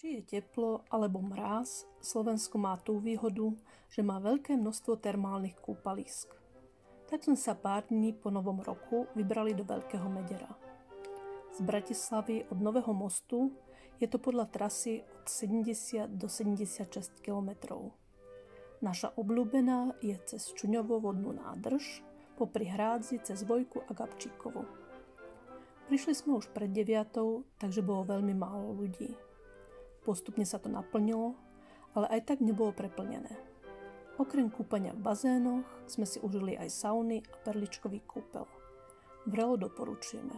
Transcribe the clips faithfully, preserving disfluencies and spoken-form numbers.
Či je teplo alebo mráz, Slovensko má tú výhodu, že má veľké množstvo termálnych kúpalísk. Tak sme sa pár dní po novom roku vybrali do Veľkého Medera. Z Bratislavy od Nového Mostu je to podľa trasy od sedemdesiat do sedemdesiatšesť kilometrov. Naša obľúbená je cez Čuňovo vodnú nádrž, popri Hrádzi cez Vojku a Gabčíkovo. Prišli sme už pred deviatou, takže bolo veľmi málo ľudí. Postupne sa to naplnilo, ale aj tak nebolo preplnené. Okrem kúpania v bazénoch sme si užili aj sauny a perličkový kúpel. Vrelo doporučujeme.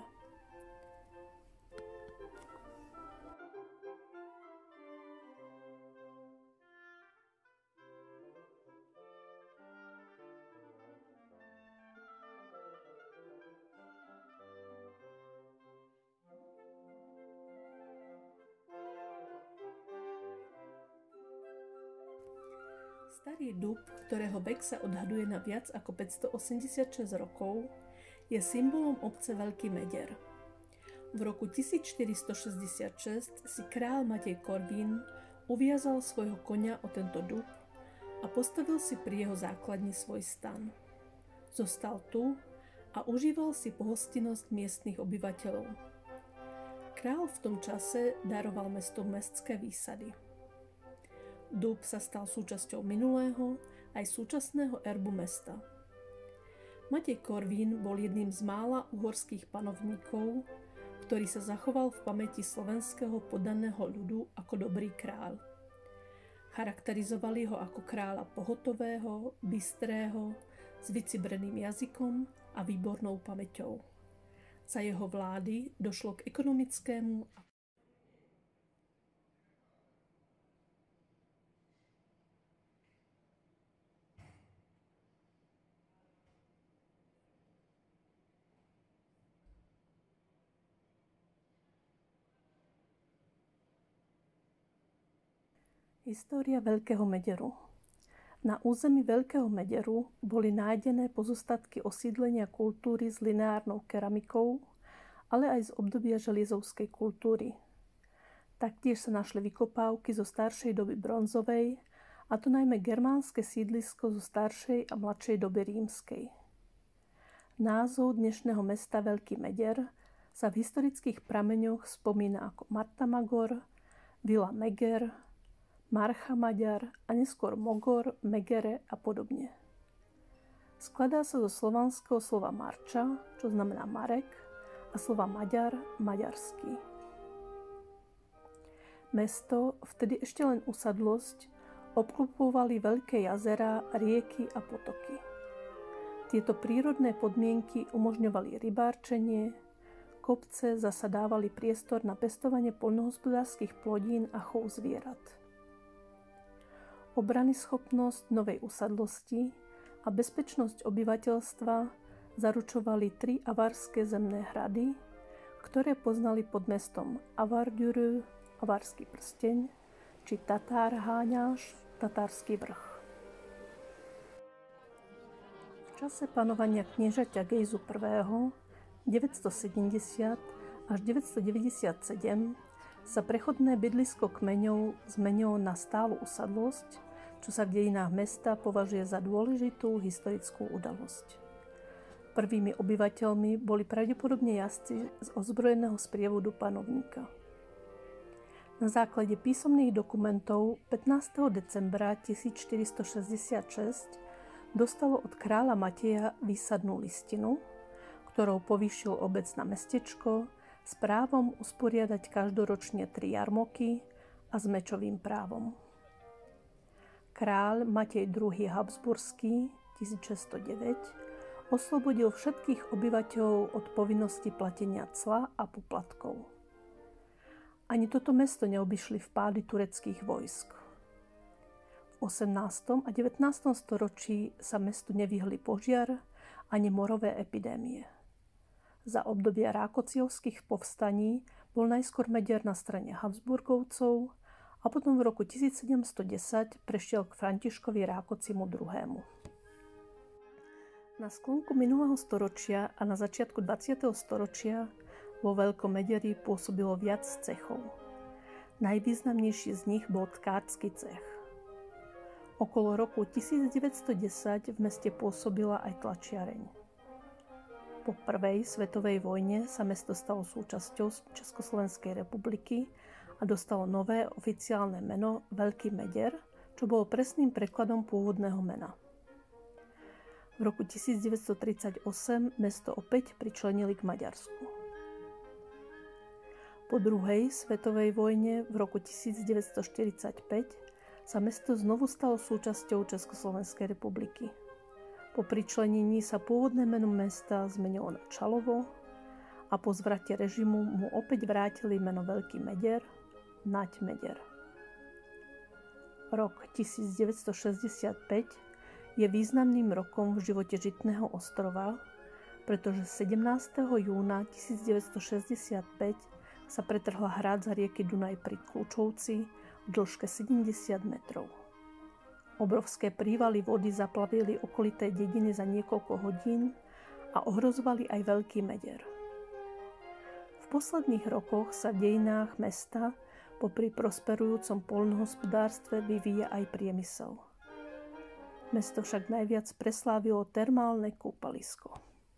Starý dub, ktorého vek sa odhaduje na viac ako päťstoosemdesiatšesť rokov, je symbolom obce Veľký Meder. V roku tisícštyristošesťdesiatšesť si kráľ Matej Korvín uviazal svojho koňa o tento dub a postavil si pri jeho základni svoj stan. Zostal tu a užíval si pohostinnosť miestnych obyvateľov. Kráľ v tom čase daroval mestu mestské výsady. Dub sa stal súčasťou minulého aj súčasného erbu mesta. Matej Korvín bol jedným z mála uhorských panovníkov, ktorý sa zachoval v pamäti slovenského poddaného ľudu ako dobrý kráľ. Charakterizovali ho ako kráľa pohotového, bystrého, s vycibreným jazykom a výbornou pamäťou. Za jeho vlády došlo k ekonomickému a História Veľkého Mederu. Na území Veľkého Mederu boli nájdené pozostatky osídlenia kultúry s lineárnou keramikou, ale aj z obdobia želiezovskej kultúry. Taktiež sa našli vykopávky zo staršej doby bronzovej, a to najmä germánske sídlisko zo staršej a mladšej doby rímskej. Názov dnešného mesta Veľký Meder sa v historických prameňoch spomína ako Marta Magor, Vila Meger, Marcha Maďar a neskôr Mogor, Megere a podobne. Skladá sa zo slovanského slova Marča, čo znamená Marek, a slova Maďar, maďarský. Mesto, vtedy ešte len usadlosť, obklopovali veľké jazerá, rieky a potoky. Tieto prírodné podmienky umožňovali rybárčenie, kopce zasa dávali priestor na pestovanie poľnohospodárskych plodín a chov zvierat. Obranyschopnosť novej usadlosti a bezpečnosť obyvateľstva zaručovali tri avarské zemné hrady, ktoré poznali pod mestom Avardürü, Avarský prsteň, či Tatár Háňáš, Tatársky vrch. V čase panovania kniežaťa Gejzu I. deväťstosedemdesiat až deväťstodeväťdesiatsedem sa prechodné bydlisko kmeňov zmenilo na stálu usadlosť, čo sa v dejinách mesta považuje za dôležitú historickú udalosť. Prvými obyvateľmi boli pravdepodobne jazdci z ozbrojeného sprievodu panovníka. Na základe písomných dokumentov pätnásteho decembra tisícštyristošesťdesiatšesť dostalo od kráľa Mateja výsadnú listinu, ktorou povýšil obec na mestečko s právom usporiadať každoročne tri jarmoky a s mečovým právom. Kráľ Matej druhý. Habsburský tisícšesťstodeväť oslobodil všetkých obyvateľov od povinnosti platenia cla a poplatkov. Ani toto mesto neobyšli vpády tureckých vojsk. V osemnástom a devätnástom storočí sa mestu nevyhli požiar ani morové epidémie. Za obdobia Rákociovských povstaní bol najskôr Meder na strane Habsburgovcov a potom v roku tisícsedemstodesať prešiel k Františkovi Rákocimu druhému. Na sklonku minulého storočia a na začiatku dvadsiateho storočia vo Veľkom Mederi pôsobilo viac cechov. Najvýznamnejší z nich bol tkáčsky cech. Okolo roku tisícdeväťstodesať v meste pôsobila aj tlačiareň. Po prvej svetovej vojne sa mesto stalo súčasťou Československej republiky a dostalo nové oficiálne meno Veľký Meder, čo bolo presným prekladom pôvodného mena. V roku tisícdeväťstotridsaťosem mesto opäť pričlenili k Maďarsku. Po druhej svetovej vojne v roku tisícdeväťstoštyridsaťpäť sa mesto znovu stalo súčasťou Československej republiky. Po pričlenení sa pôvodné meno mesta zmenilo na Čalovo a po zvrate režimu mu opäť vrátili meno Veľký Meder, Naď Meder. Rok tisícdeväťstošesťdesiatpäť je významným rokom v živote Žitného ostrova, pretože sedemnásteho júna tisícdeväťstošesťdesiatpäť sa pretrhla hrádza rieky Dunaj pri Klučovci v dĺžke sedemdesiat metrov. Obrovské prívaly vody zaplavili okolité dediny za niekoľko hodín a ohrozovali aj Veľký Meder. V posledných rokoch sa v dejinách mesta popri prosperujúcom poľnohospodárstve vyvíja aj priemysel. Mesto však najviac preslávilo termálne kúpalisko.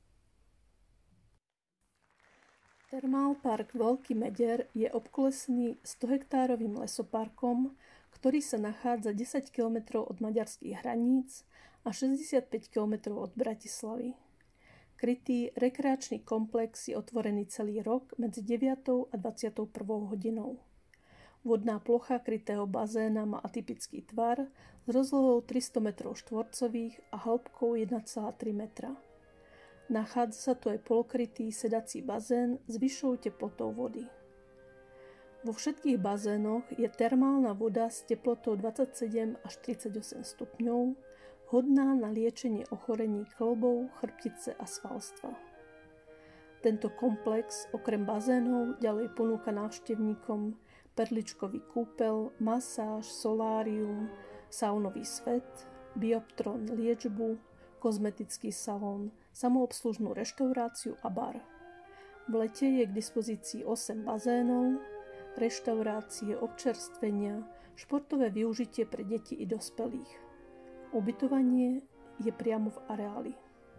Termálpark Veľký Meder je obkolesený stohektárovým lesoparkom, ktorý sa nachádza desať kilometrov od maďarských hraníc a šesťdesiatpäť kilometrov od Bratislavy. Krytý rekreačný komplex je otvorený celý rok medzi deviatou a dvadsiatou prvou hodinou. Vodná plocha krytého bazéna má atypický tvar s rozlohou tristo metrov štvorcových a hĺbkou jeden celá tri metra. Nachádza sa tu aj polokrytý sedací bazén s vyššou teplotou vody. Vo všetkých bazénoch je termálna voda s teplotou dvadsaťsedem až tridsaťosem stupňov, vhodná na liečenie ochorení kĺbov, chrbtice a svalstva. Tento komplex okrem bazénov ďalej ponúka návštevníkom perličkový kúpel, masáž, solárium, saunový svet, bioptron liečbu, kozmetický salón, samoobslužnú reštauráciu a bar. V lete je k dispozícii osem bazénov, reštaurácie, občerstvenia, športové využitie pre deti i dospelých. Ubytovanie je priamo v areáli.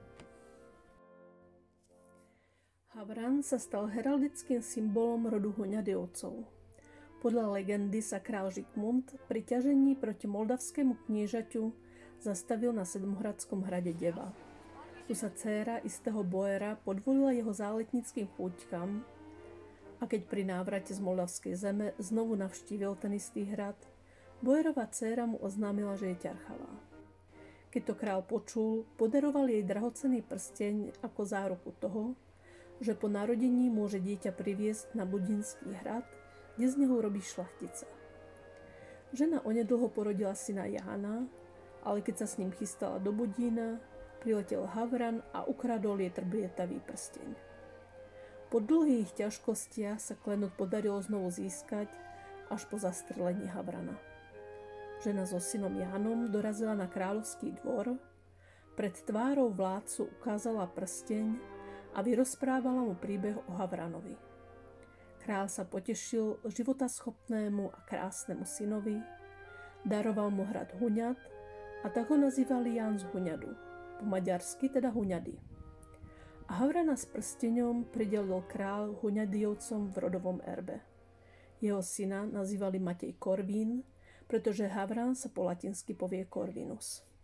Havran sa stal heraldickým symbolom rodu Huňadijovcov. Podľa legendy sa král Žikmund pri ťažení proti moldavskému kniežaťu zastavil na Sedmohradskom hrade Deva. Tu sa dcéra istého Boera podvolila jeho záletnickým chúťkam a keď pri návrate z moldavskej zeme znovu navštívil ten istý hrad, Boerova dcéra mu oznámila, že je ťarchavá. Keď to král počul, podaroval jej drahocenný prsteň ako záruku toho, že po narodení môže dieťa priviesť na Budinský hrad, kde z neho robí šlachtica. Žena onedlho porodila syna Jána, ale keď sa s ním chystala do Budína, priletel Havran a ukradol jej trblietavý prsteň. Po dlhých ťažkostiach sa klenot podarilo znovu získať až po zastrelení Havrana. Žena so synom Jánom dorazila na kráľovský dvor, pred tvárou vládcu ukázala prsteň a vyrozprávala mu príbeh o Havranovi. Kráľ sa potešil životaschopnému a krásnemu synovi, daroval mu hrad Huňad a tak ho nazývali Ján z Huňadu, po maďarsky teda Huňady. A Havrana s prsteňom pridelil kráľ Huňadijovcom v rodovom erbe. Jeho syna nazývali Matej Korvín, pretože Havran sa po latinsky povie Corvinus.